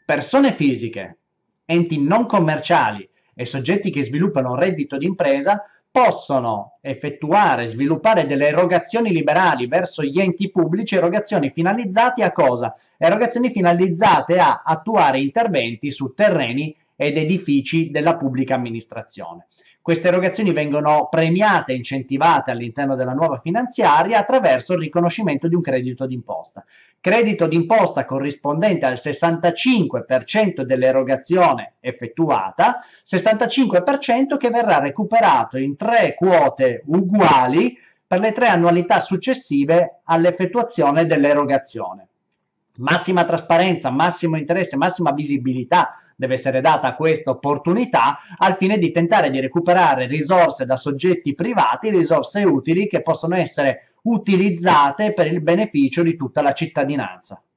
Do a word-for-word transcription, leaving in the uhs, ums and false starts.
persone fisiche, enti non commerciali e soggetti che sviluppano un reddito d'impresa possono effettuare, sviluppare delle erogazioni liberali verso gli enti pubblici, erogazioni finalizzate a cosa? Erogazioni finalizzate a attuare interventi su terreni ed edifici della pubblica amministrazione. Queste erogazioni vengono premiate e incentivate all'interno della nuova finanziaria attraverso il riconoscimento di un credito d'imposta. Credito d'imposta corrispondente al sessantacinque per cento dell'erogazione effettuata, sessantacinque per cento che verrà recuperato in tre quote uguali per le tre annualità successive all'effettuazione dell'erogazione. Massima trasparenza, massimo interesse, massima visibilità deve essere data a questa opportunità al fine di tentare di recuperare risorse da soggetti privati, risorse utili che possono essere utilizzate per il beneficio di tutta la cittadinanza.